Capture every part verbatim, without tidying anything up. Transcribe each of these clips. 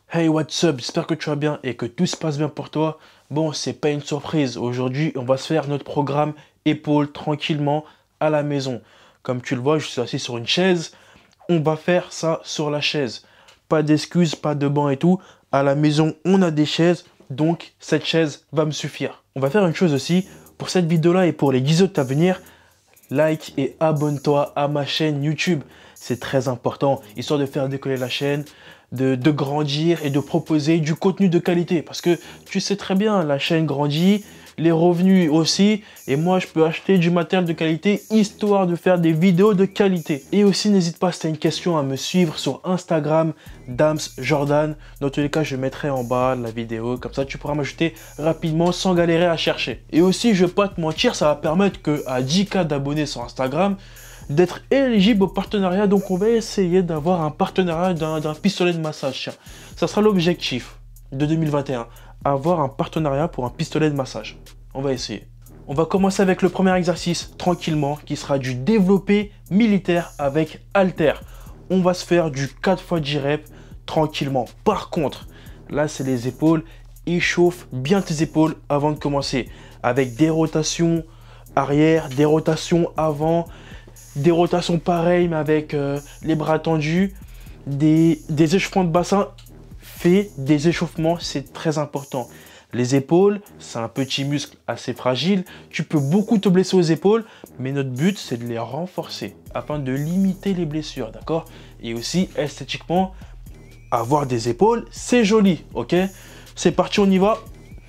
Hey, what's up? J'espère que tu vas bien et que tout se passe bien pour toi. Bon, c'est pas une surprise. Aujourd'hui, on va se faire notre programme épaules tranquillement à la maison. Comme tu le vois, je suis assis sur une chaise. On va faire ça sur la chaise. Pas d'excuses, pas de banc et tout. À la maison, on a des chaises. Donc, cette chaise va me suffire. On va faire une chose aussi. Pour cette vidéo-là et pour les dix autres à venir, like et abonne-toi à ma chaîne YouTube. C'est très important, histoire de faire décoller la chaîne, de, de grandir et de proposer du contenu de qualité. Parce que tu sais très bien, la chaîne grandit, les revenus aussi. Et moi, je peux acheter du matériel de qualité, histoire de faire des vidéos de qualité. Et aussi, n'hésite pas, si tu as une question, à me suivre sur Instagram, Dams Jordan. Dans tous les cas, je mettrai en bas la vidéo. Comme ça, tu pourras m'ajouter rapidement sans galérer à chercher. Et aussi, je ne vais pas te mentir, ça va permettre qu'à dix K d'abonnés sur Instagram, d'être éligible au partenariat. Donc on va essayer d'avoir un partenariat d'un pistolet de massage. Tiens, ça sera l'objectif de deux mille vingt et un, avoir un partenariat pour un pistolet de massage. On va essayer. On va commencer avec le premier exercice tranquillement, qui sera du développé militaire avec halter. On va se faire du quatre fois dix reps tranquillement. Par contre, là c'est les épaules. Échauffe bien tes épaules avant de commencer, avec des rotations arrière, des rotations avant, des rotations pareilles mais avec euh, les bras tendus, des, des échauffements de bassin. Fais des échauffements, c'est très important. Les épaules, c'est un petit muscle assez fragile. Tu peux beaucoup te blesser aux épaules, mais notre but, c'est de les renforcer afin de limiter les blessures, d'accord? Et aussi, esthétiquement, avoir des épaules, c'est joli, ok? C'est parti, on y va.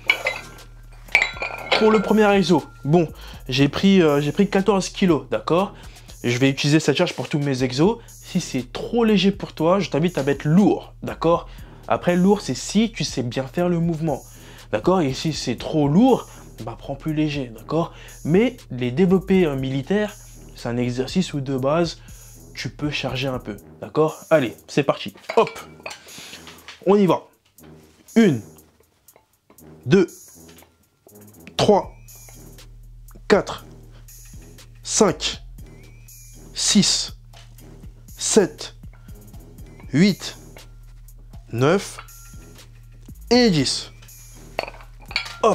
Pour le premier exo, bon, j'ai pris, euh, j'ai pris quatorze kilos, d'accord? Je vais utiliser cette charge pour tous mes exos. Si c'est trop léger pour toi, je t'invite à mettre lourd, d'accord? Après, lourd, c'est si tu sais bien faire le mouvement, d'accord? Et si c'est trop lourd, bah, prends plus léger, d'accord? Mais les développés euh, militaires, c'est un exercice où de base, tu peux charger un peu, d'accord? Allez, c'est parti, hop! On y va. Une, deux, trois, quatre, cinq, six, sept, huit, neuf et dix. Hop.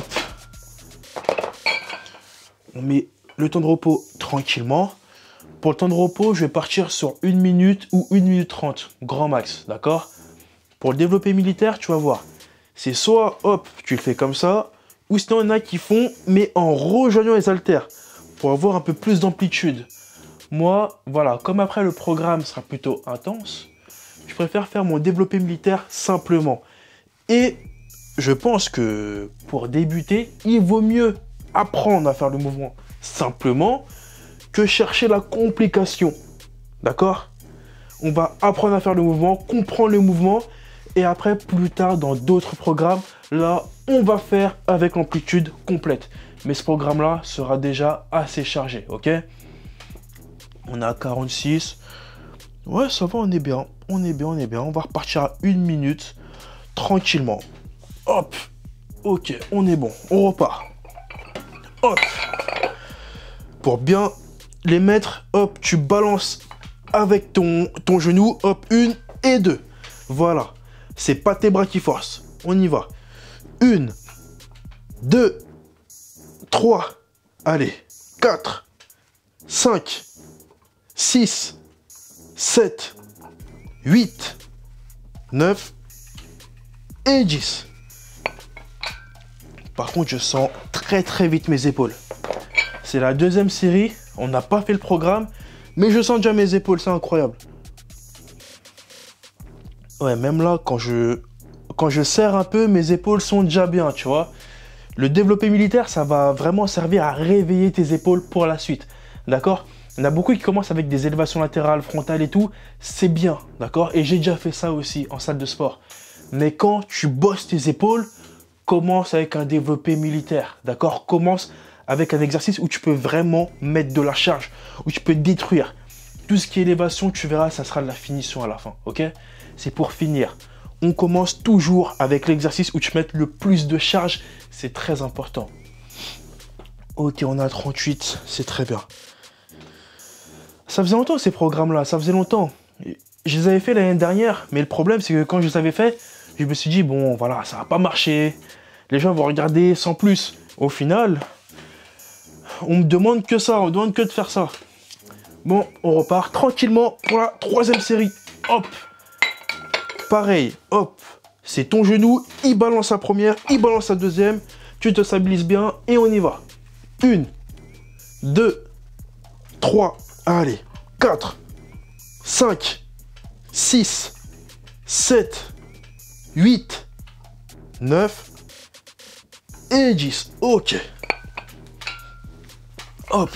On met le temps de repos tranquillement. Pour le temps de repos, je vais partir sur une minute ou une minute trente, grand max, d'accord? Pour le développé militaire, tu vas voir. C'est soit, hop, tu le fais comme ça, ou sinon, il y en a qui font, mais en rejoignant les haltères, pour avoir un peu plus d'amplitude. Moi, voilà, comme après le programme sera plutôt intense, je préfère faire mon développé militaire simplement. Et je pense que pour débuter, il vaut mieux apprendre à faire le mouvement simplement que chercher la complication. D'accord? On va apprendre à faire le mouvement, comprendre le mouvement, et après, plus tard, dans d'autres programmes, là, on va faire avec l'amplitude complète. Mais ce programme-là sera déjà assez chargé, ok? On a quarante-six. Ouais, ça va, on est bien. On est bien, on est bien. On va repartir à une minute, tranquillement. Hop. Ok, on est bon. On repart. Hop. Pour bien les mettre, hop, tu balances avec ton, ton genou. Hop, une et deux. Voilà. C'est pas tes bras qui forcent. On y va. Une, deux, trois. Allez. Quatre, cinq, six, sept, huit, neuf et dix. Par contre, je sens très très vite mes épaules. C'est la deuxième série. On n'a pas fait le programme, mais je sens déjà mes épaules. C'est incroyable. Ouais, même là, quand je, quand je serre un peu, mes épaules sont déjà bien, tu vois. Le développé militaire, ça va vraiment servir à réveiller tes épaules pour la suite. D'accord? Il y en a beaucoup qui commencent avec des élévations latérales, frontales et tout. C'est bien, d'accord? Et j'ai déjà fait ça aussi en salle de sport. Mais quand tu bosses tes épaules, commence avec un développé militaire, d'accord? Commence avec un exercice où tu peux vraiment mettre de la charge, où tu peux détruire. Tout ce qui est élévation, tu verras, ça sera de la finition à la fin, ok? C'est pour finir. On commence toujours avec l'exercice où tu mets le plus de charge. C'est très important. Ok, on a trente-huit, c'est très bien. Ça faisait longtemps ces programmes-là, ça faisait longtemps. Je les avais fait l'année dernière, mais le problème c'est que quand je les avais fait, Je me suis dit, bon, voilà, ça va pas marcher. Les gens vont regarder sans plus. Au final, on me demande que ça, on me demande que de faire ça. Bon, on repart tranquillement pour la troisième série. Hop. Pareil, hop. C'est ton genou, il balance la première, il balance la deuxième. Tu te stabilises bien et on y va. Une, deux, trois, allez, quatre, cinq, six, sept, huit, neuf et dix. Ok. Hop.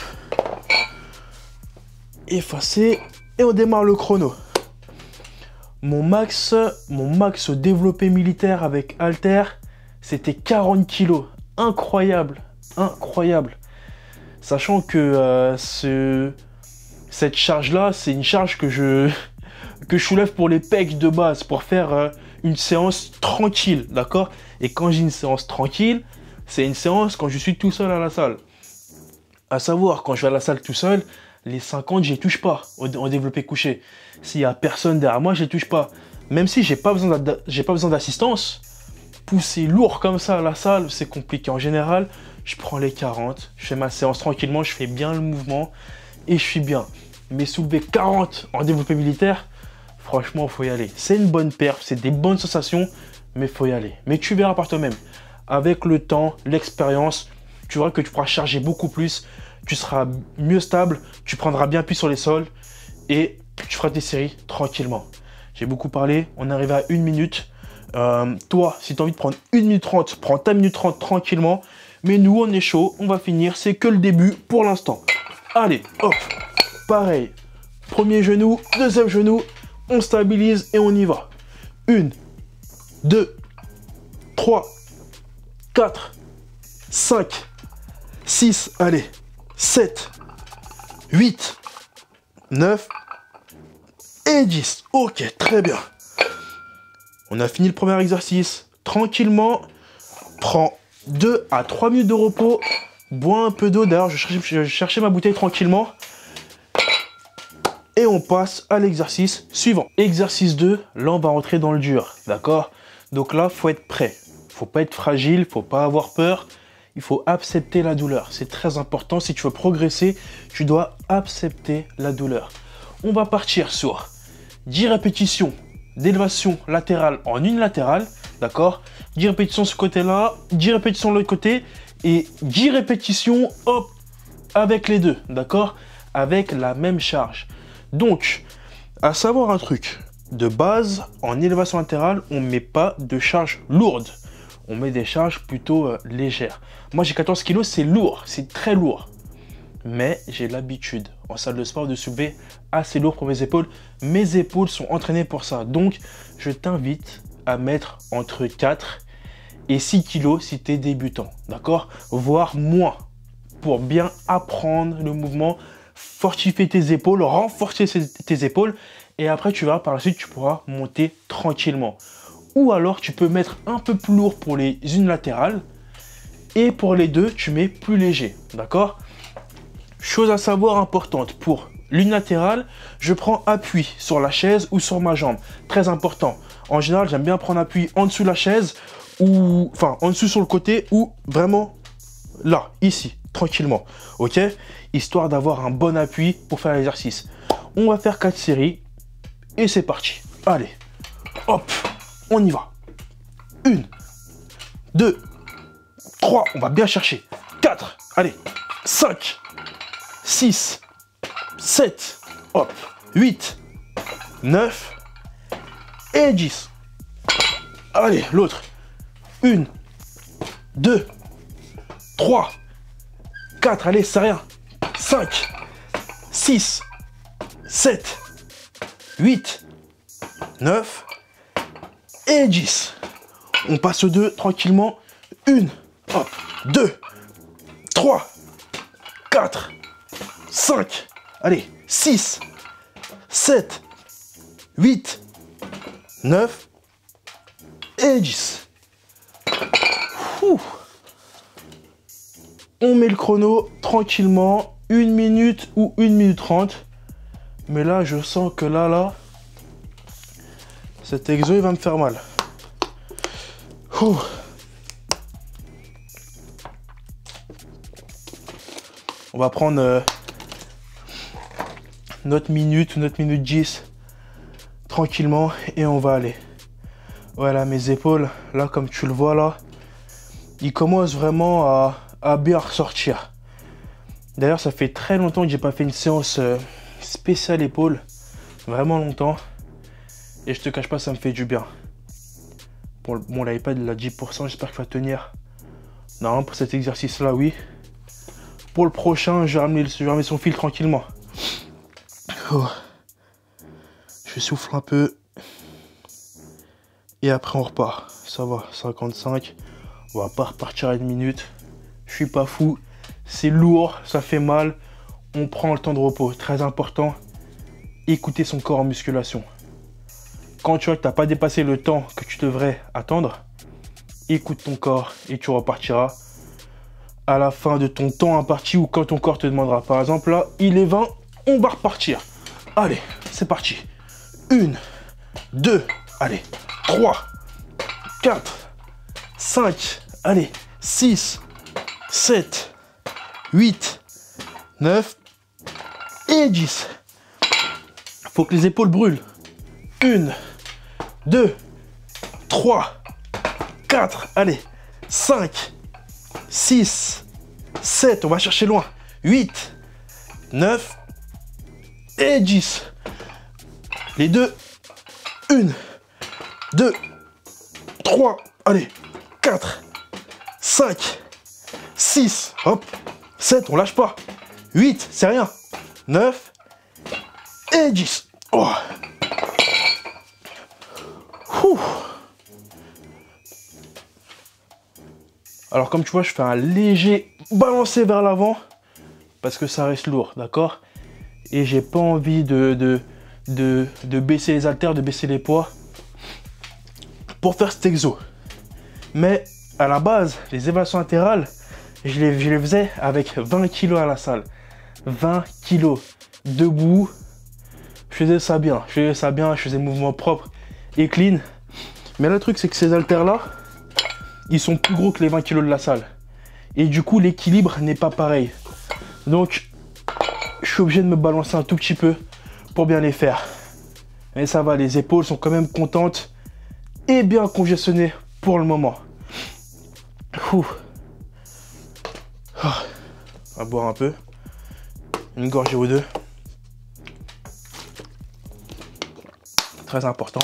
Effacer et on démarre le chrono. Mon max, mon max développé militaire avec halter, c'était quarante kilos. Incroyable, incroyable. Sachant que euh, ce, cette charge-là, c'est une charge que je, que je soulève pour les pecs de base, pour faire euh, une séance tranquille, d'accord? Et quand j'ai une séance tranquille, c'est une séance quand je suis tout seul à la salle. À savoir, quand je vais à la salle tout seul, les cinquante, je les touche pas en développé couché. S'il y a personne derrière moi, je les touche pas. Même si j'ai pas besoin d'assistance, pousser lourd comme ça à la salle, c'est compliqué. En général, je prends les quarante, je fais ma séance tranquillement, je fais bien le mouvement et je suis bien. Mais soulever quarante en développé militaire, franchement, il faut y aller. C'est une bonne perf, c'est des bonnes sensations, mais il faut y aller. Mais tu verras par toi-même. Avec le temps, l'expérience, tu verras que tu pourras charger beaucoup plus. Tu seras mieux stable, tu prendras bien appui sur les sols et tu feras tes séries tranquillement. J'ai beaucoup parlé, on arrive à une minute. Euh, toi, si tu as envie de prendre une minute trente, prends ta minute trente tranquillement. Mais nous, on est chaud, on va finir, c'est que le début pour l'instant. Allez, hop, pareil. Premier genou, deuxième genou, on stabilise et on y va. Une, deux, trois, quatre, cinq, six, allez. sept, huit, neuf et dix. Ok, très bien. On a fini le premier exercice. Tranquillement, prends deux à trois minutes de repos. Bois un peu d'eau. D'ailleurs, je cherchais, je cherchais ma bouteille tranquillement. Et on passe à l'exercice suivant. Exercice deux, là on va rentrer dans le dur. D'accord? Donc là, il faut être prêt. Faut pas être fragile, faut pas avoir peur. Il faut accepter la douleur. C'est très important. Si tu veux progresser, tu dois accepter la douleur. On va partir sur dix répétitions d'élévation latérale en unilatérale. D'accord? dix répétitions de ce côté-là, dix répétitions de l'autre côté et dix répétitions, hop, avec les deux. D'accord? Avec la même charge. Donc, à savoir un truc. De base, en élévation latérale, on ne met pas de charge lourde. On met des charges plutôt euh, légères. Moi, j'ai quatorze kilos, c'est lourd, c'est très lourd. Mais j'ai l'habitude, en salle de sport, de soulever assez lourd pour mes épaules. Mes épaules sont entraînées pour ça. Donc, je t'invite à mettre entre quatre et six kilos si tu es débutant. D'accord? Voire moins, pour bien apprendre le mouvement, fortifier tes épaules, renforcer tes épaules. Et après, tu verras par la suite, tu pourras monter tranquillement. Ou alors, tu peux mettre un peu plus lourd pour les unilatérales. Et pour les deux, tu mets plus léger. D'accord? Chose à savoir importante. Pour l'unilatérale, je prends appui sur la chaise ou sur ma jambe. Très important. En général, j'aime bien prendre appui en dessous de la chaise. Ou, enfin, en dessous sur le côté. Ou vraiment là, ici, tranquillement. Ok? Histoire d'avoir un bon appui pour faire l'exercice. On va faire quatre séries. Et c'est parti. Allez. Hop. On y va. Une, deux, trois, on va bien chercher. quatre, allez. cinq, six, sept, hop. huit, neuf et dix. Allez, l'autre. une, deux, trois, quatre, allez, c'est rien. cinq, six, sept, huit, neuf et dix. On passe aux deux tranquillement. une, hop, deux, trois, quatre, cinq, allez, six, sept, huit, neuf et dix. Ouh. On met le chrono tranquillement, une minute ou une minute trente. Mais là, je sens que là, là, cet exo, il va me faire mal. Ouh. On va prendre euh, notre minute, notre minute dix, tranquillement, et on va aller. Voilà, mes épaules, là, comme tu le vois, là, ils commencent vraiment à, à bien ressortir. D'ailleurs, ça fait très longtemps que j'ai pas fait une séance euh, spéciale épaules. Vraiment longtemps. Et je te cache pas, ça me fait du bien. Bon, bon l'iPad, il a dix pour cent, j'espère qu'il va tenir. Non, pour cet exercice-là, oui. Pour le prochain, je vais ramener, je vais ramener son fil tranquillement. Oh. Je souffle un peu. Et après, on repart. Ça va, cinquante-cinq. On va pas repartir à une minute. Je suis pas fou. C'est lourd, ça fait mal. On prend le temps de repos. Très important. Écouter son corps en musculation. Quand tu vois que tu n'as pas dépassé le temps que tu devrais attendre, écoute ton corps et tu repartiras à la fin de ton temps imparti ou quand ton corps te demandera. Par exemple, là, il est vingt, on va repartir. Allez, c'est parti. Une, deux, allez, trois, quatre, cinq, allez, six, sept, huit, neuf et dix. Faut que les épaules brûlent. Une, deux, trois, quatre, allez, cinq, six, sept, on va chercher loin, huit, neuf et dix. Les deux, une, deux, trois, allez, quatre, cinq, six, hop, sept, on lâche pas, huit, c'est rien, neuf et dix. Oh. Ouh. Alors comme tu vois, je fais un léger balancé vers l'avant parce que ça reste lourd, d'accord? Et j'ai pas envie de, de, de, de baisser les haltères, de baisser les poids pour faire cet exo. Mais à la base, les élévations latérales, je les, je les faisais avec vingt kilos à la salle. vingt kilos debout. Je faisais ça bien, je faisais ça bien, je faisais mouvement propre et clean. Mais le truc, c'est que ces haltères là, ils sont plus gros que les vingt kilos de la salle. Et du coup, l'équilibre n'est pas pareil. Donc, je suis obligé de me balancer un tout petit peu pour bien les faire. Mais ça va, les épaules sont quand même contentes et bien congestionnées pour le moment. Ouh. Oh. On va boire un peu. Une gorgée ou deux. Très important.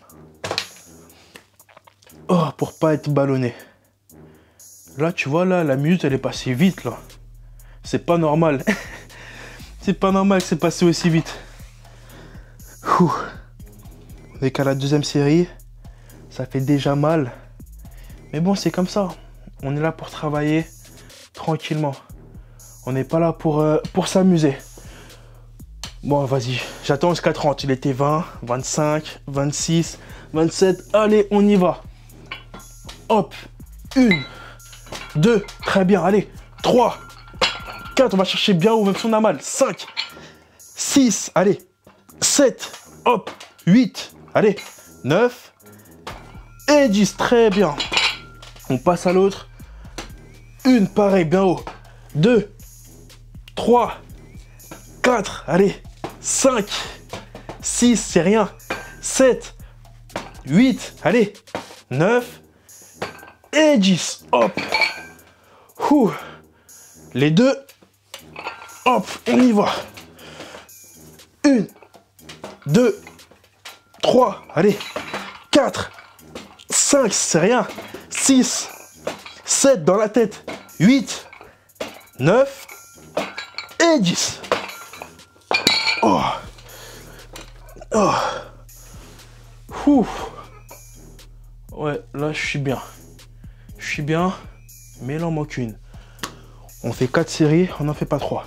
Oh, pour pas être ballonné. Là, tu vois, là, la minute, elle est passée vite, là. C'est pas normal. C'est pas normal que c'est passé aussi vite. Ouh. On est qu'à la deuxième série. Ça fait déjà mal. Mais bon, c'est comme ça. On est là pour travailler tranquillement. On n'est pas là pour, euh, pour s'amuser. Bon, vas-y. J'attends jusqu'à trente. Il était vingt, vingt-cinq, vingt-six, vingt-sept. Allez, on y va. Hop. Une, deux. Très bien. Allez. Trois, quatre. On va chercher bien haut, même si on a mal. cinq, six. Allez. sept. Hop. huit. Allez. neuf. Et dix. Très bien. On passe à l'autre. Une, pareil, bien haut. deux, trois, quatre. Allez. cinq, six, c'est rien. sept, huit. Allez. neuf. Et dix. Hop. Ouh. Les deux. Hop. On y va. Une. Deux. Trois. Allez. Quatre. cinq. C'est rien. six. sept dans la tête. huit. neuf. Et dix. Oh. Oh. Ouh. Ouais, là, je suis bien. Je suis bien, mais il en manque une. On fait quatre séries, on n'en fait pas trois.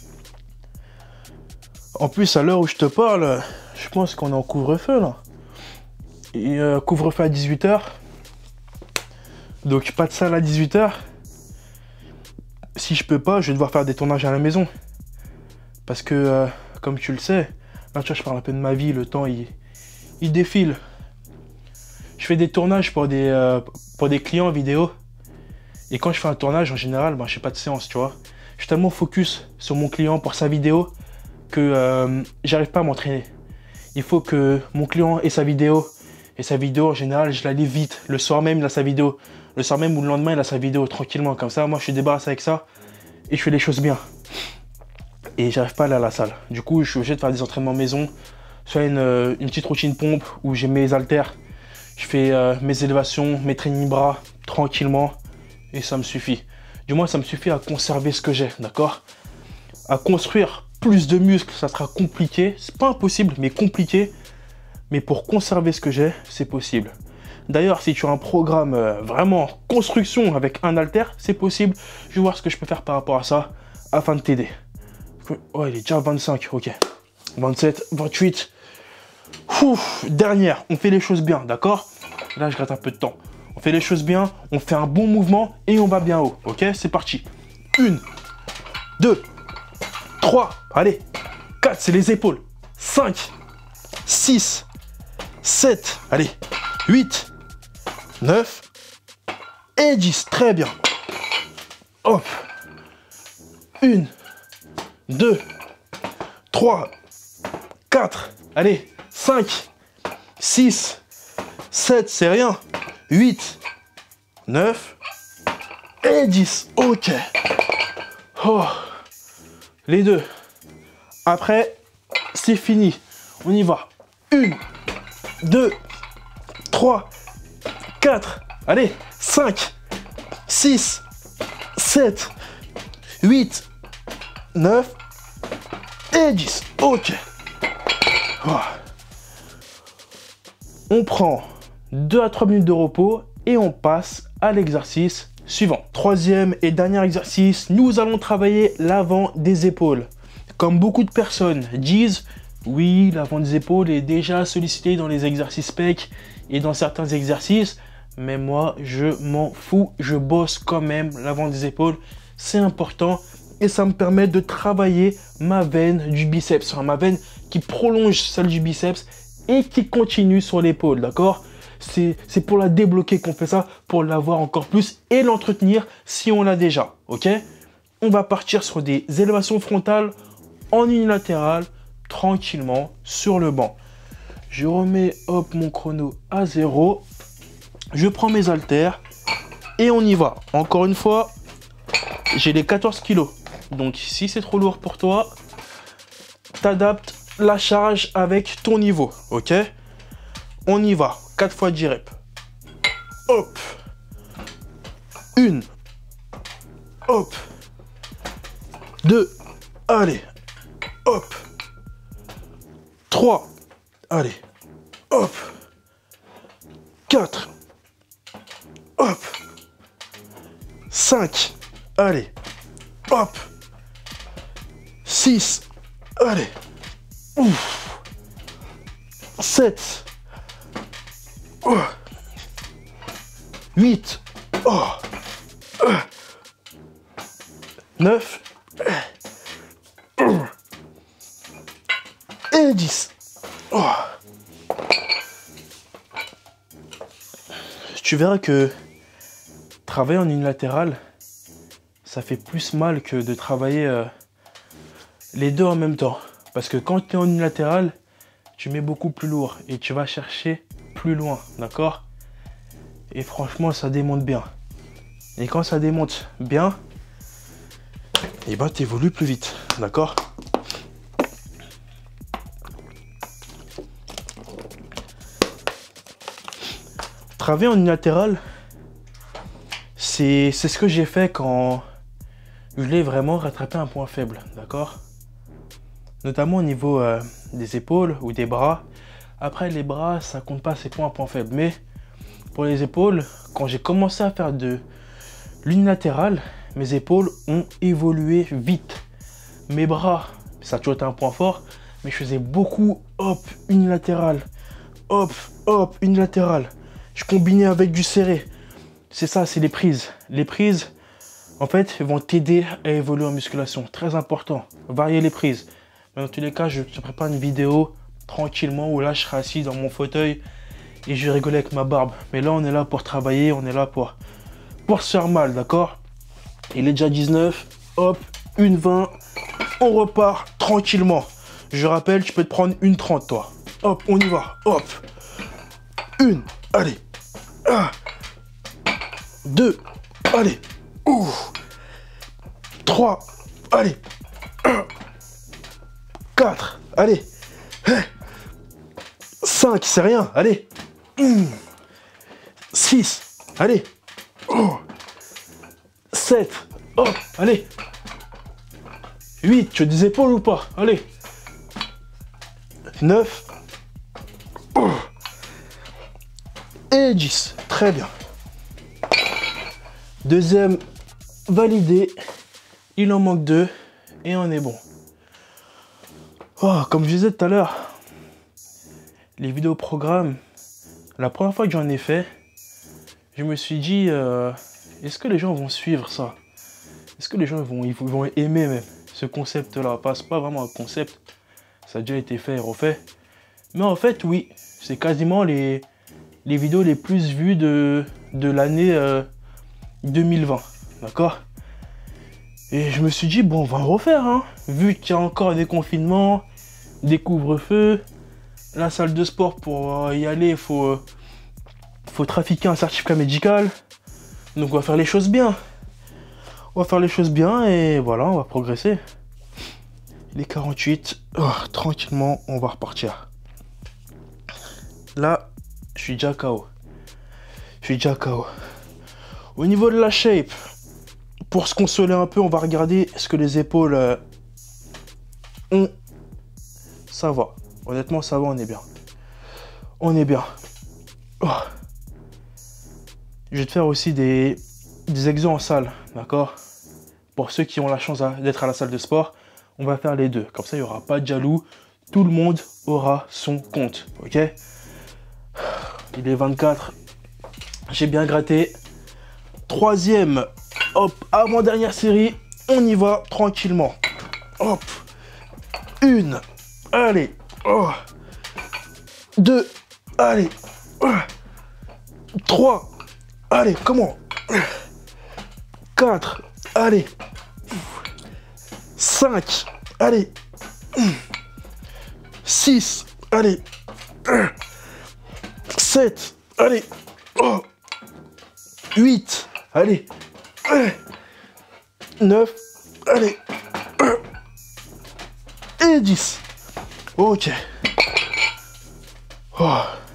En plus, à l'heure où je te parle, je pense qu'on est en couvre-feu, là. Et euh, couvre-feu à dix-huit heures. Donc, pas de salle à dix-huit heures. Si je peux pas, je vais devoir faire des tournages à la maison. Parce que, euh, comme tu le sais, là, tu vois, je parle un peu de ma vie, le temps, il, il défile. je fais des tournages pour des, euh, pour des clients vidéo. Et quand je fais un tournage, en général, ben, je fais pas de séance, tu vois. Je suis tellement focus sur mon client pour sa vidéo que euh, j'arrive pas à m'entraîner. Il faut que mon client ait sa vidéo. Et sa vidéo, en général, je la lis vite. Le soir même, il a sa vidéo. Le soir même ou le lendemain, il a sa vidéo tranquillement. Comme ça, moi, je suis débarrassé avec ça. Et je fais les choses bien. Et j'arrive pas à aller à la salle. Du coup, je suis obligé de faire des entraînements maison. Soit une, euh, une petite routine pompe où j'ai mes haltères. Je fais euh, mes élévations, mes training bras tranquillement. Et ça me suffit. Du moins, ça me suffit à conserver ce que j'ai, d'accord? À construire plus de muscles, ça sera compliqué. C'est pas impossible, mais compliqué. Mais pour conserver ce que j'ai, c'est possible. D'ailleurs, si tu as un programme euh, vraiment construction avec un halter, c'est possible. Je vais voir ce que je peux faire par rapport à ça afin de t'aider. Oh, il est déjà vingt-cinq, ok. vingt-sept, vingt-huit. Ouf, dernière, on fait les choses bien, d'accord? Là, je gratte un peu de temps. On fait les choses bien, on fait un bon mouvement et on va bien haut, ok? C'est parti. Une, deux, trois, allez. quatre, c'est les épaules. cinq, six, sept, allez. huit, neuf et dix. Très bien. Hop. une, deux, trois, quatre, allez, cinq, six, sept, c'est rien, huit, neuf et dix. Ok. Oh. Les deux. Après, c'est fini. On y va. une, deux, trois, quatre, allez, cinq, six, sept, huit, neuf et dix. Ok. Oh. On prend deux à trois minutes de repos et on passe à l'exercice suivant. Troisième et dernier exercice, nous allons travailler l'avant des épaules. Comme beaucoup de personnes disent, oui, l'avant des épaules est déjà sollicité dans les exercices pec et dans certains exercices, mais moi, je m'en fous, je bosse quand même l'avant des épaules. C'est important et ça me permet de travailler ma veine du biceps, enfin, ma veine qui prolonge celle du biceps et qui continue sur l'épaule, d'accord? C'est pour la débloquer qu'on fait ça, pour l'avoir encore plus et l'entretenir si on l'a déjà, ok? On va partir sur des élévations frontales en unilatéral, tranquillement, sur le banc. Je remets, hop, mon chrono à zéro. Je prends mes haltères et on y va. Encore une fois, j'ai les quatorze kilos. Donc, si c'est trop lourd pour toi, t'adaptes la charge avec ton niveau, ok? On y va. quatre fois dix reps. Hop. Une. Hop. Deux. Allez. Hop. Trois. Allez. Hop. Quatre. Hop. Cinq. Allez. Hop. Six. Allez. Ouf. Sept. Oh. huit. Oh. neuf. Et dix. Oh. Tu verras que travailler en unilatéral, ça fait plus mal que de travailler euh, les deux en même temps. Parce que quand tu es en unilatéral, tu mets beaucoup plus lourd et tu vas chercher plus loin, d'accord? Et franchement, ça démonte bien. Et quand ça démonte bien, et ben tu évolues plus vite, d'accord? Travailler en unilatéral, c'est ce que j'ai fait quand je voulais vraiment rattraper un point faible, d'accord? Notamment au niveau euh, des épaules ou des bras. Après, les bras, ça compte pas, c'est pas un point faible. Mais pour les épaules, quand j'ai commencé à faire de l'unilatéral, mes épaules ont évolué vite. Mes bras, ça a toujours été un point fort, mais je faisais beaucoup hop, unilatéral, hop, hop, unilatéral. Je combinais avec du serré. C'est ça, c'est les prises. Les prises, en fait, vont t'aider à évoluer en musculation. Très important, varier les prises. Mais dans tous les cas, je te prépare une vidéo tranquillement où là, je serai assis dans mon fauteuil et je vais rigoler avec ma barbe. Mais là, on est là pour travailler, on est là pour, pour se faire mal, d'accord? Il est déjà dix-neuf, hop, une vingt, on repart tranquillement. Je rappelle, tu peux te prendre une trente, toi. Hop, on y va, hop. Une, allez. Un, deux, allez. Ouh. Trois, allez. Un, quatre, allez. cinq, c'est rien, allez. six, allez. Oh. sept, oh, allez. huit, tu as des épaules ou pas? Allez. neuf. Oh. Et dix. Très bien. Deuxième validé. Il en manque deux. Et on est bon. Oh, comme je disais tout à l'heure, les vidéos programmes, la première fois que j'en ai fait, je me suis dit, euh, est-ce que les gens vont suivre ça? Est-ce que les gens vont, ils vont aimer même ce concept-là? Pas, c'est pas vraiment un concept, ça a déjà été fait et refait. Mais en fait, oui, c'est quasiment les, les vidéos les plus vues de, de l'année euh, deux mille vingt, d'accord? Et je me suis dit, bon, on va en refaire, hein. Vu qu'il y a encore des confinements, des couvre-feux, la salle de sport, pour y aller, il faut, faut trafiquer un certificat médical. Donc on va faire les choses bien. On va faire les choses bien et voilà, on va progresser. Les quarante-huit, oh, tranquillement, on va repartir. Là, je suis déjà K O. Je suis déjà K O. Au niveau de la shape, pour se consoler un peu, on va regarder ce que les épaules euh, ont. Ça va. Honnêtement, ça va, on est bien. On est bien. Oh. Je vais te faire aussi des, des exos en salle, d'accord? Pour ceux qui ont la chance d'être à la salle de sport, on va faire les deux. Comme ça, il n'y aura pas de jaloux. Tout le monde aura son compte, ok? Il est vingt-quatre. J'ai bien gratté. Troisième, hop, avant-dernière série. On y va tranquillement. Hop. Une. Allez. Oh. Deux. Allez. Oh. Trois. Allez, comment? Quatre. Allez. Cinq. Allez. Six. Allez. Sept. Allez. Oh. Huit. Allez. Neuf. Allez. Et dix. Ok. Oh.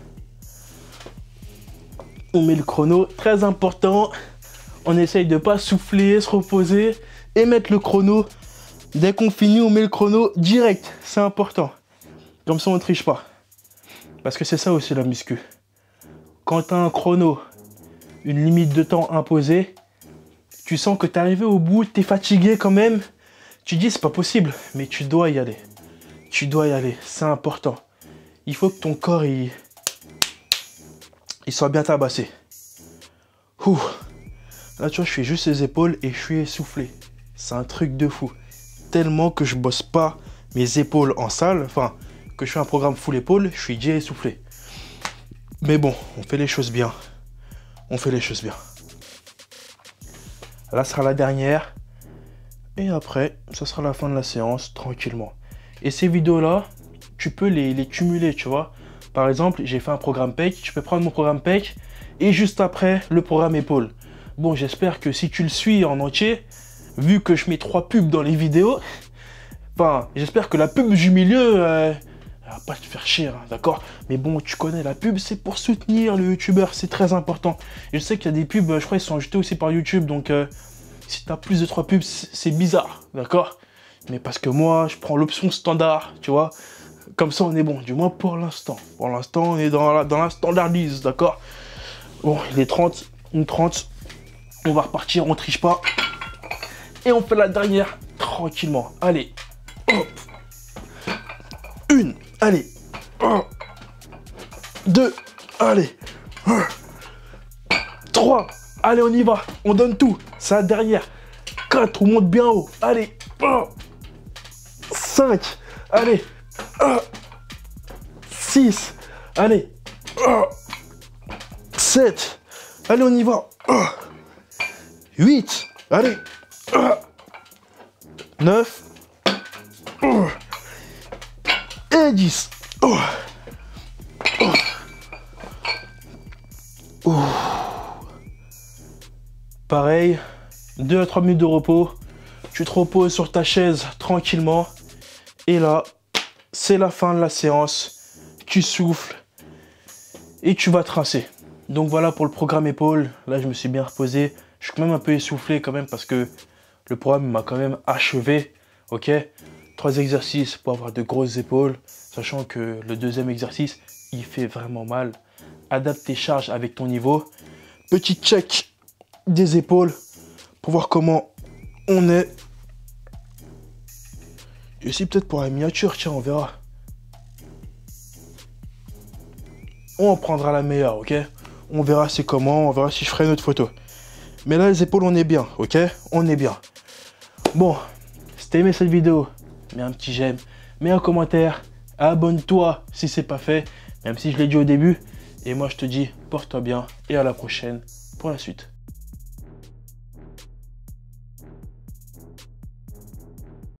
On met le chrono, très important. On essaye de pas souffler, se reposer et mettre le chrono. Dès qu'on finit, on met le chrono direct. C'est important. Comme ça, on ne triche pas. Parce que c'est ça aussi la muscu. Quand tu as un chrono, une limite de temps imposée, tu sens que tu es arrivé au bout, tu es fatigué quand même. Tu dis, c'est pas possible, mais tu dois y aller. Tu dois y aller, c'est important. Il faut que ton corps, il, il soit bien tabassé. Ouh. Là, tu vois, je fais juste les épaules et je suis essoufflé. C'est un truc de fou. Tellement que je bosse pas mes épaules en salle, enfin, que je fais un programme full épaule, je suis déjà essoufflé. Mais bon, on fait les choses bien. On fait les choses bien. Là, sera la dernière. Et après, ça sera la fin de la séance, tranquillement. Et ces vidéos-là, tu peux les, les cumuler, tu vois. Par exemple, j'ai fait un programme pec. Tu peux prendre mon programme pec et juste après, le programme épaule. Bon, j'espère que si tu le suis en entier, vu que je mets trois pubs dans les vidéos, enfin, j'espère que la pub du milieu, euh, elle va pas te faire chier, hein, d'accord? Mais bon, tu connais, la pub, c'est pour soutenir le youtubeur, c'est très important. Et je sais qu'il y a des pubs, je crois, ils sont ajoutés aussi par YouTube, donc euh, si tu as plus de trois pubs, c'est bizarre, d'accord? Mais parce que moi, je prends l'option standard, tu vois? Comme ça, on est bon, du moins pour l'instant. Pour l'instant, on est dans la, dans la standardise, d'accord? Bon, il est trente, une trente. On va repartir, on triche pas. Et on fait la dernière tranquillement. Allez, hop. Une, allez. Un, deux, allez. Un, trois, allez, on y va. On donne tout. C'est la dernière. Quatre, on monte bien haut. Allez. Un, cinq, allez. Un, six, allez. Un, sept. Allez, on y va. huit. Allez. neuf. Et dix. Pareil, deux à trois minutes de repos. Tu te reposes sur ta chaise tranquillement. Et là, c'est la fin de la séance. Tu souffles et tu vas tracer. Donc voilà pour le programme épaule. Là, je me suis bien reposé. Je suis quand même un peu essoufflé quand même parce que le programme m'a quand même achevé. Ok, trois exercices pour avoir de grosses épaules. Sachant que le deuxième exercice, il fait vraiment mal. Adapte tes charges avec ton niveau. Petit check des épaules pour voir comment on est. Et aussi peut-être pour la miniature, tiens, on verra. On prendra la meilleure, ok? On verra c'est comment, on verra si je ferai une autre photo. Mais là, les épaules, on est bien, ok? On est bien. Bon, si t'as aimé cette vidéo, mets un petit j'aime, mets un commentaire, abonne-toi si c'est pas fait, même si je l'ai dit au début. Et moi, je te dis, porte-toi bien et à la prochaine pour la suite.